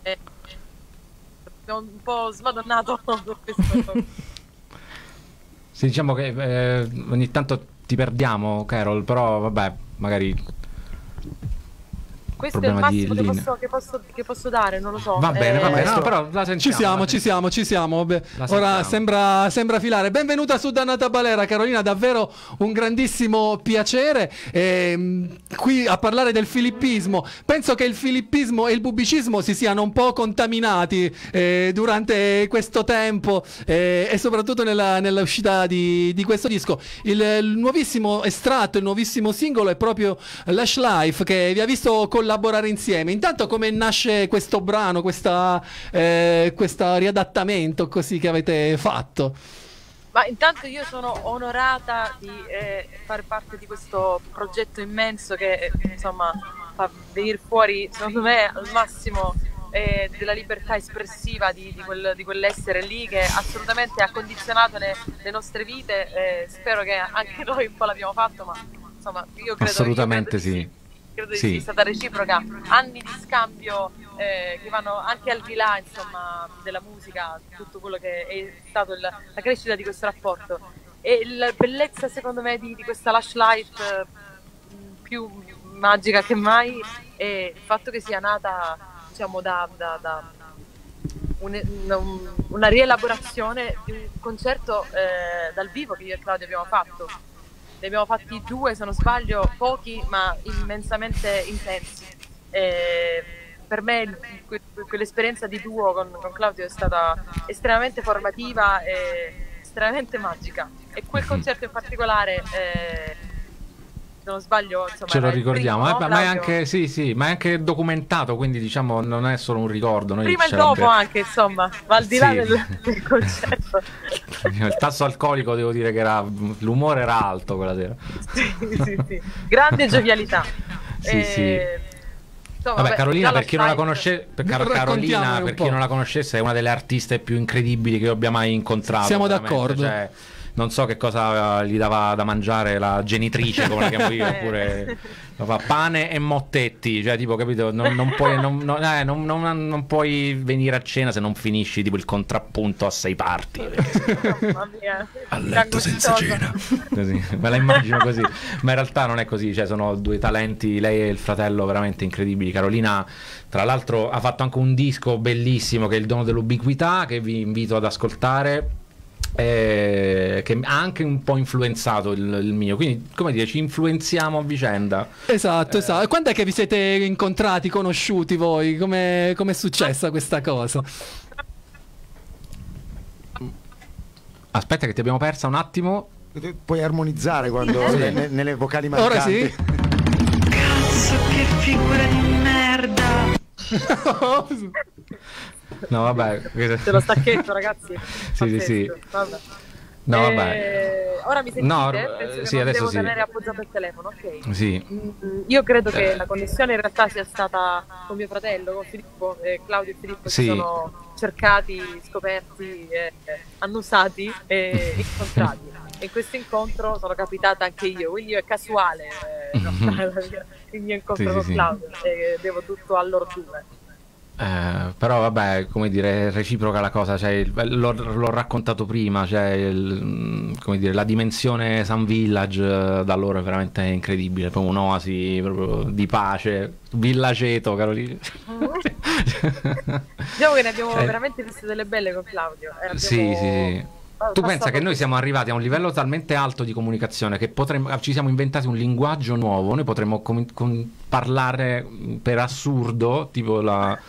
Ho un po' smadonnato questo. Sì, diciamo che ogni tanto ti perdiamo, Carol, però vabbè, magari questo è il massimo che posso dare, non lo so. Va bene, no, però la sentiamo. Ci siamo. Ora sembra filare. Benvenuta su Dannata Valera, Carolina, davvero un grandissimo piacere. Qui a parlare del filippismo. Penso che il filippismo e il bubicismo si siano un po' contaminati durante questo tempo e soprattutto nell'uscita di questo disco. Il nuovissimo estratto, il nuovissimo singolo è proprio Lash Life, che vi ha visto collaborare insieme. Intanto come nasce questo brano, questo riadattamento così che avete fatto? Ma intanto io sono onorata di fare parte di questo progetto immenso che insomma fa venire fuori secondo me al massimo della libertà espressiva di quell'essere lì che assolutamente ha condizionato le nostre vite. Spero che anche noi un po' l'abbiamo fatto, ma insomma io credo assolutamente credo di sia stata reciproca, anni di scambio che vanno anche al di là insomma della musica, tutto quello che è stato la crescita di questo rapporto e la bellezza secondo me di questa Lash Life più magica che mai è il fatto che sia nata diciamo da una rielaborazione di un concerto dal vivo che io e Claudio abbiamo fatto. Ne abbiamo fatti 2, se non sbaglio, pochi ma immensamente intensi. Per me quell'esperienza di duo con Claudio è stata estremamente formativa e estremamente magica. E quel concerto in particolare, se non sbaglio, insomma, ce lo ricordiamo, primo, no, ma è anche ma è anche documentato, quindi diciamo non è solo un ricordo. Noi prima e dopo anche, insomma, ma al di là del concerto. Il tasso alcolico devo dire che l'umore era alto quella sera. Sì. Grande giovialità. Insomma, vabbè, Carolina, per chi non la conoscesse, Carolina, per chi non la conoscesse, è una delle artiste più incredibili che io abbia mai incontrato. Siamo d'accordo. Cioè, non so che cosa gli dava da mangiare la genitrice, come la chiamo io, oppure fa pane e mottetti, cioè tipo, capito? Non puoi venire a cena se non finisci tipo il contrappunto a 6 parti. Mamma mia. A letto senza cena. Così, me la immagino così, ma in realtà non è così, cioè sono 2 talenti, lei e il fratello veramente incredibili. Carolina tra l'altro ha fatto anche un disco bellissimo che è Il dono dell'ubiquità, che vi invito ad ascoltare, che ha anche un po' influenzato il mio, quindi come dire, ci influenziamo a vicenda. Esatto. Quando è che vi siete incontrati, conosciuti voi? Come è successa questa cosa? Aspetta che ti abbiamo persa un attimo. Puoi armonizzare quando nelle vocali mancanti. Ora sì? Cazzo, che figura di merda! No, vabbè. Ce lo stacchetto, ragazzi. Sì. Vabbè. No, vabbè. Ora mi sentite? No, Penso che sì, non adesso devo sì. tenere appoggiato il telefono, ok? Sì. Io credo che la connessione in realtà sia stata con mio fratello, con Filippo, Claudio e Filippo Sì. si sono cercati, scoperti, annusati e incontrati. E in questo incontro sono capitata anche io, quindi è casuale il mio incontro con Claudio, e devo tutto a loro 2. Però vabbè, come dire, è reciproca la cosa, cioè, l'ho raccontato prima, cioè, come dire, la dimensione Sun Village da loro è veramente incredibile, proprio un'oasi proprio di pace, Villa Ceto, Carolina. Diciamo che ne abbiamo veramente viste delle belle con Claudio. Sì. Tu pensa che noi siamo arrivati a un livello talmente alto di comunicazione che ci siamo inventati un linguaggio nuovo, noi potremmo parlare per assurdo, tipo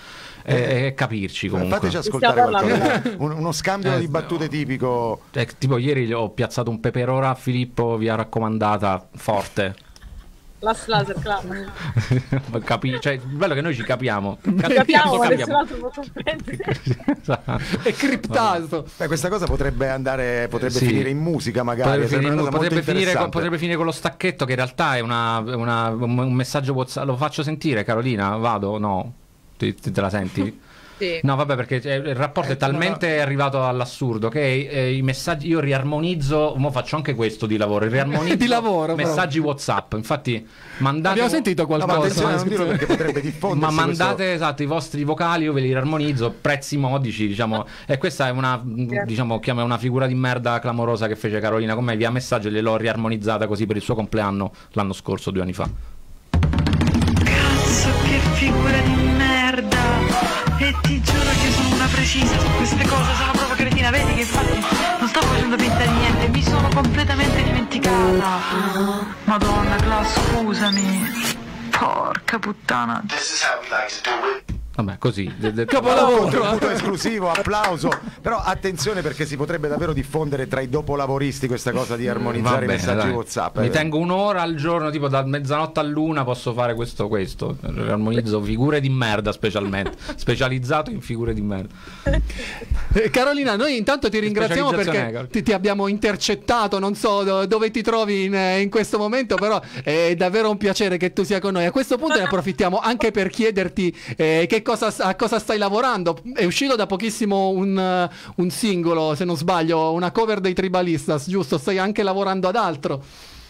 e capirci comunque. Fateci ascoltare qualcosa, uno scambio di battute tipico. Tipo ieri ho piazzato un pepe ora a Filippo via raccomandata forte. Last Laser Club. Cioè, il bello è che noi ci capiamo. Capiamo, ma nessun altro può comprendere. È criptato. Questa cosa potrebbe sì, finire in musica, magari. Potrebbe finire con lo stacchetto, che in realtà è un messaggio WhatsApp. Lo faccio sentire, Carolina? Vado? No? Te la senti? Sì. No, vabbè, perché il rapporto è talmente arrivato all'assurdo che i messaggi, io riarmonizzo, mo faccio anche questo di lavoro, riarmonizzo di lavoro, messaggi WhatsApp. Infatti mandate, abbiamo sentito qualcosa, ma attenzione, non dirlo perché potrebbe diffondersi. ma mandate esatto i vostri vocali, io ve li riarmonizzo, prezzi modici, diciamo. E questa è una, diciamo, chiama una figura di merda clamorosa che fece Carolina con me via messaggio, e gliel'ho riarmonizzata così per il suo compleanno l'anno scorso, 2 anni fa. Cazzo, che figura di merda! E ti giuro che sono una precisa su queste cose, sono proprio cretina, vedi che infatti non sto facendo finta di niente, mi sono completamente dimenticata. Madonna, Klaus, scusami. Porca puttana. Vabbè, così. Capolavoro, contributo esclusivo, applauso. Però attenzione, perché si potrebbe davvero diffondere tra i dopolavoristi questa cosa di armonizzare i messaggi WhatsApp. Mi tengo un'ora al giorno, tipo da mezzanotte all'1 posso fare questo. Armonizzo figure di merda specializzato in figure di merda. Carolina, noi intanto ti ringraziamo perché ti abbiamo intercettato, non so dove ti trovi in questo momento, però è davvero un piacere che tu sia con noi. A questo punto ne approfittiamo anche per chiederti a cosa stai lavorando. È uscito da pochissimo un singolo, se non sbaglio, una cover dei Tribalistas, giusto? Stai anche lavorando ad altro?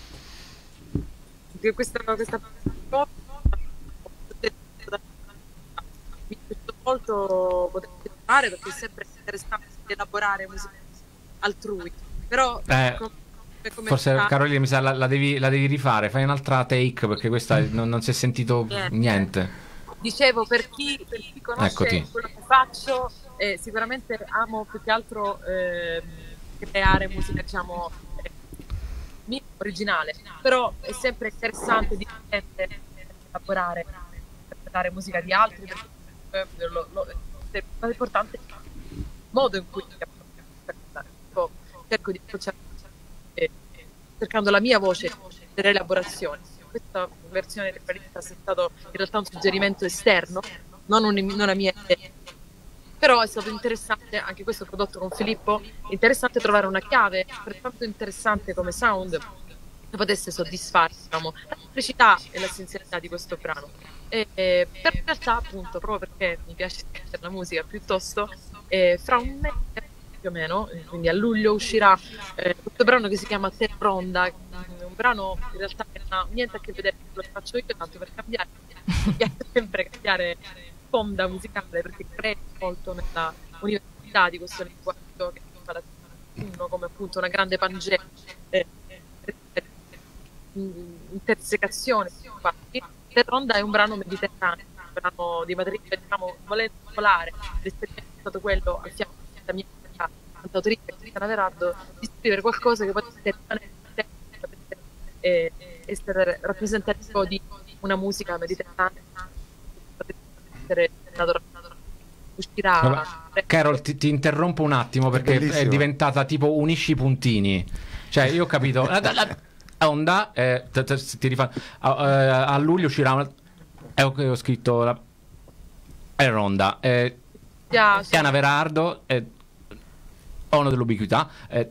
Questa mi piace molto poter fare, perché è sempre interessante elaborare musica altrui, però forse Carolina mi sa la devi rifare, fai un'altra take perché questa non si è sentito niente. Dicevo, per chi conosce quello che faccio, sicuramente amo più che altro creare musica, diciamo, mia, originale, però è sempre interessante, divertente elaborare, interpretare musica di altri, perché l'importante è il modo in cui cerco di approcciare, cercando la mia voce delle elaborazioni. Questa versione del Tribalistas è stato in realtà un suggerimento esterno, non una mia idea. Però è stato interessante, anche questo prodotto con Filippo, interessante trovare una chiave altrettanto interessante come sound che potesse soddisfare, diciamo, la semplicità e la sincerità di questo brano. Per realtà, appunto, proprio perché mi piace la musica piuttosto, fra un mese più o meno, quindi a luglio uscirà questo brano che si chiama Terronda, un brano in realtà che non ha niente a che vedere con quello che faccio io, tanto per cambiare. Mi piace sempre cambiare sponda musicale, perché credo molto nella università di questo linguaggio che fa da uno come appunto una grande pangea, intersecazione. Terronda è un brano mediterraneo, un brano di matrice, diciamo, volendo volare. L'esperienza è stato quello, al fianco della mia cantautrice Cristiana Verardo, di scrivere qualcosa che potesse essere rappresentativo di una musica mediterranea, uscirà. Carol, ti interrompo un attimo perché è diventata tipo unisci i puntini, cioè io ho capito onda ti rifà, a luglio uscirà ho scritto la Ronda, Cristiana Verardo, Ono dell'ubiquità,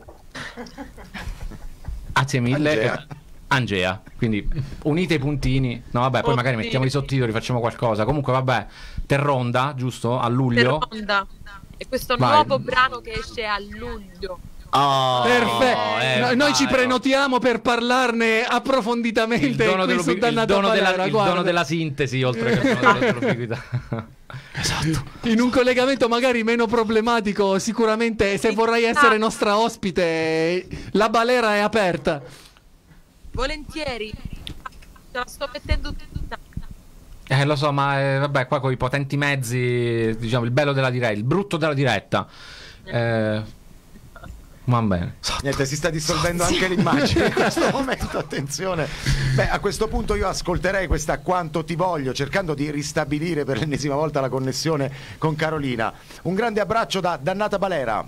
grazie mille, Angea, quindi unite i puntini. No vabbè, poi magari mettiamo i sottotitoli, facciamo qualcosa. Comunque vabbè, Terronda, giusto? A luglio. Terronda. E questo nuovo brano che esce a luglio. Perfetto, noi ci prenotiamo per parlarne approfonditamente. Il dono della sintesi, oltre che il dono dell'ubiquità. Esatto. In un collegamento magari meno problematico, sicuramente, se vorrai essere nostra ospite, la balera è aperta. Volentieri, la sto mettendo tutta. Lo so, ma vabbè, qua con i potenti mezzi, diciamo, il bello della diretta, il brutto della diretta. Va bene. Niente, si sta dissolvendo anche l'immagine in questo momento, attenzione. Beh, a questo punto io ascolterei questa Quanto ti voglio, cercando di ristabilire per l'ennesima volta la connessione con Carolina. Un grande abbraccio da Dannata Balera.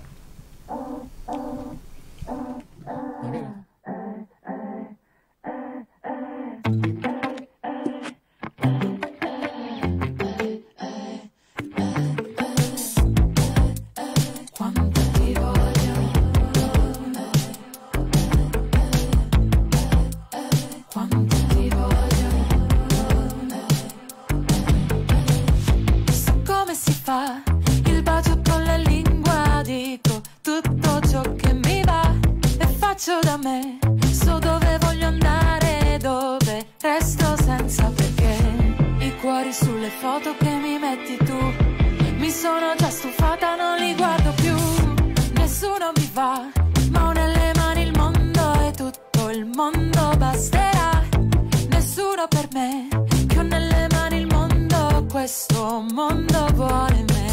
Il bacio con la lingua, dico tutto ciò che mi va e faccio da me, so dove voglio andare, dove resto senza perché. I cuori sulle foto che mi metti tu, mi sono già stufata, non li guardo più. Nessuno mi va, ma ho nelle mani il mondo e tutto il mondo basterà. Nessuno per me, che ho nelle mani il mondo, questo mondo vuole me.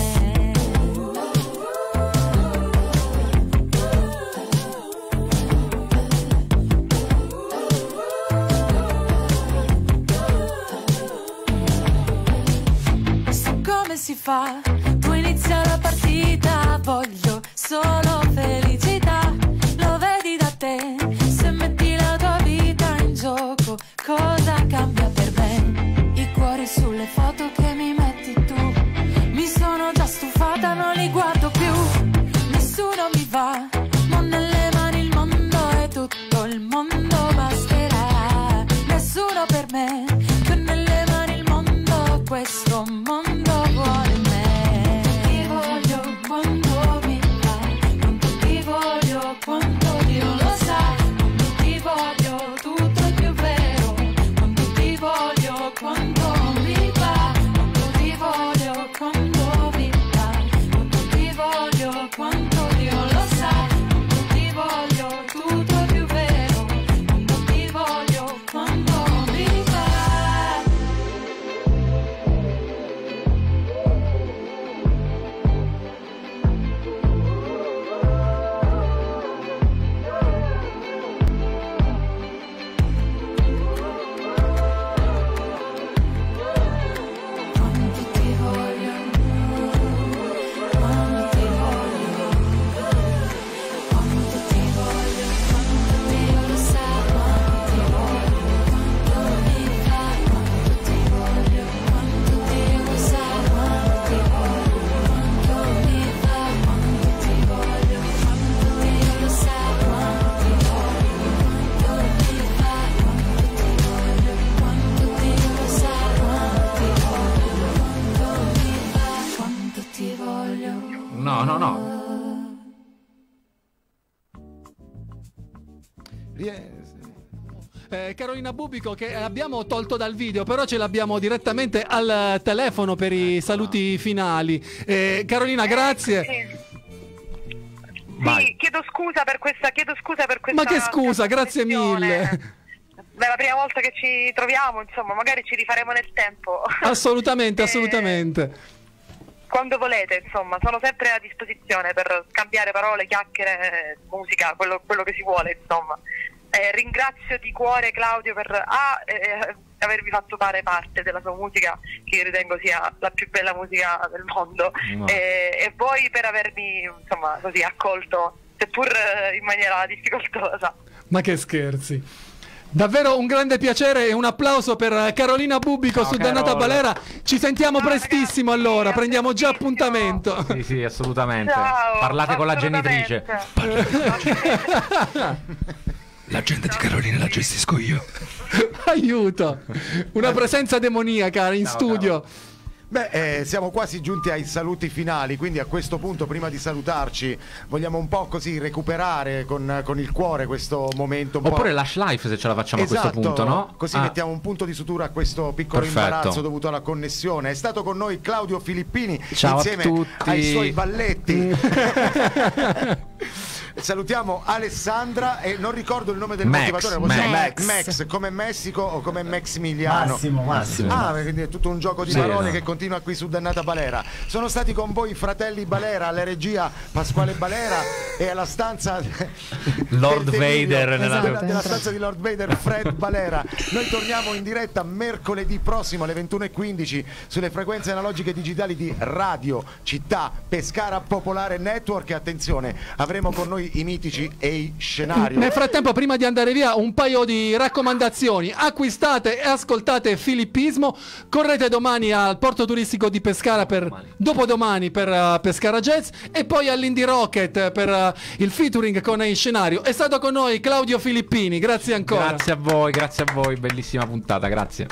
So come si fa, tu inizia la partita, voglio solo felicità. Lo vedi da te, se metti la tua vita in gioco, cosa cambia per me? I cuori sulle foto che mi metti tu, mi sono già stufata, non li guardo più. Nessuno mi va, ma ho nelle mani il mondo e tutto il mondo basterà. Nessuno per me, che ho nelle mani il mondo, questo mondo vuole me. Ti voglio quando mi va, quanto ti voglio, quanto Dio lo sa. Quando ti voglio tutto è più vero, quando ti voglio, quando mi va. Quando ti voglio, quando mi va, quando ti voglio, quanto Dio lo sa. Quando ti voglio tutto è più vero, quando ti voglio, quando mi va. Quanto ti voglio, quanto ti voglio, quanto ti voglio, quanto Dio lo sa. Quanto ti voglio, quanto mi fa, quanto ti voglio, quanto Dio lo sa. Quanto ti voglio, quanto mi fa, quanto ti voglio, quanto Dio lo sa. Quanto ti voglio, quanto mi fa, quanto ti voglio, quanto Dio lo sa. Quanto ti voglio, quanto mi fa, quanto ti voglio. No, no, no. Carolina Bubico, che abbiamo tolto dal video, però ce l'abbiamo direttamente al telefono per i saluti finali. Carolina, grazie. Sì, chiedo scusa per questa Ma che scusa, grazie trasmissione. mille. Beh, la prima volta che ci troviamo, insomma, magari ci rifaremo nel tempo. Assolutamente, assolutamente. Quando volete, insomma, sono sempre a disposizione per scambiare parole, chiacchiere, musica, quello che si vuole, insomma. Ringrazio di cuore Claudio per avermi fatto fare parte della sua musica, che io ritengo sia la più bella musica del mondo, No. e voi per avermi, insomma, così accolto, seppur in maniera difficoltosa. Ma che scherzi. Davvero un grande piacere e un applauso per Carolina Bubico su Dannata Balera. Ci sentiamo prestissimo, ragazzi, allora, prendiamo già prestissimo. appuntamento. Sì, sì, assolutamente. Ciao, Parlate con la genitrice. La gente di Carolina la gestisco io. Aiuto. Una presenza demoniaca in studio. Beh, siamo quasi giunti ai saluti finali, quindi a questo punto, prima di salutarci, vogliamo un po' così recuperare con il cuore questo momento. Oppure Lush Life, se ce la facciamo a questo punto, no? Così mettiamo un punto di sutura a questo piccolo imbarazzo dovuto alla connessione. È stato con noi Claudio Filippini. Ciao insieme a tutti. ai suoi balletti. Salutiamo Alessandra e non ricordo il nome del Max, motivatore. Max. Max, come Messico o come Maximiliano? Massimo. Ah, quindi è tutto un gioco di Sì, parole no. che continua qui su Dannata Balera. Sono stati con voi i fratelli Balera, alla regia Pasquale Balera e alla stanza Lord dell'Emilio, Vader della stanza di Lord Vader, Fred Balera. Noi torniamo in diretta mercoledì prossimo alle 21:15 sulle frequenze analogiche digitali di Radio Città Pescara Popolare Network. E attenzione, avremo con noi i mitici e i scenario. Nel frattempo, prima di andare via, un paio di raccomandazioni: acquistate e ascoltate Filippismo, correte domani al porto turistico di Pescara dopodomani per Pescara Jazz, e poi all'Indie Rocket per il featuring con il scenario. È stato con noi Claudio Filippini, grazie ancora. Grazie a voi, bellissima puntata, grazie.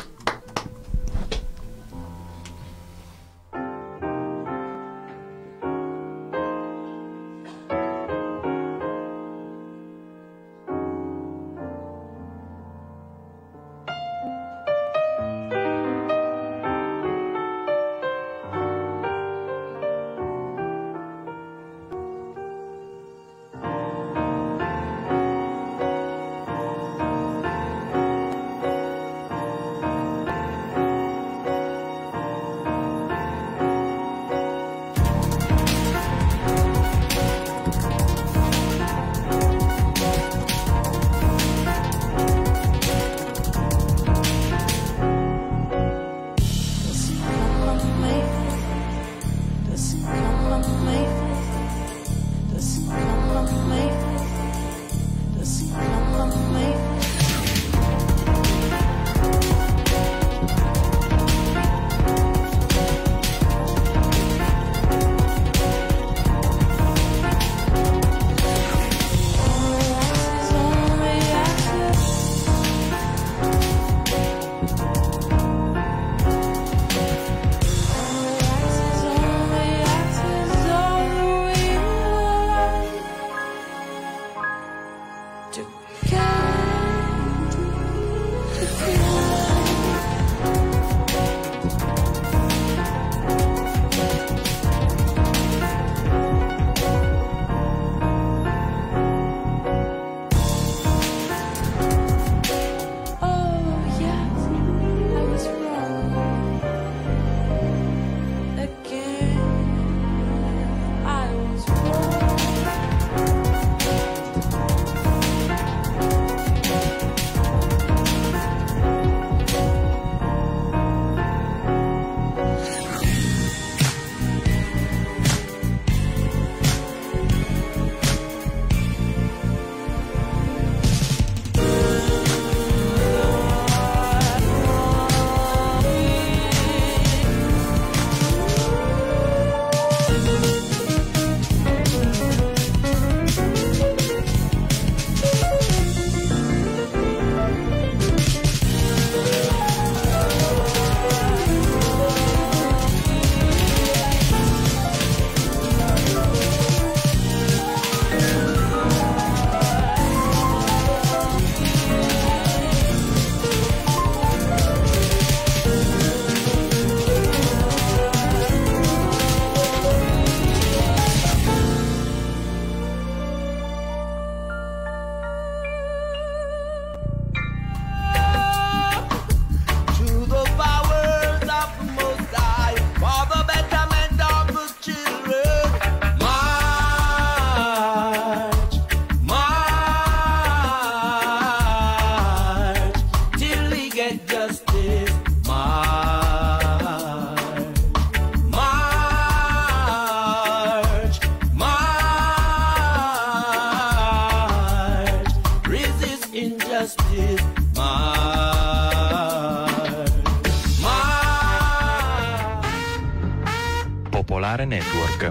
Popolare Network.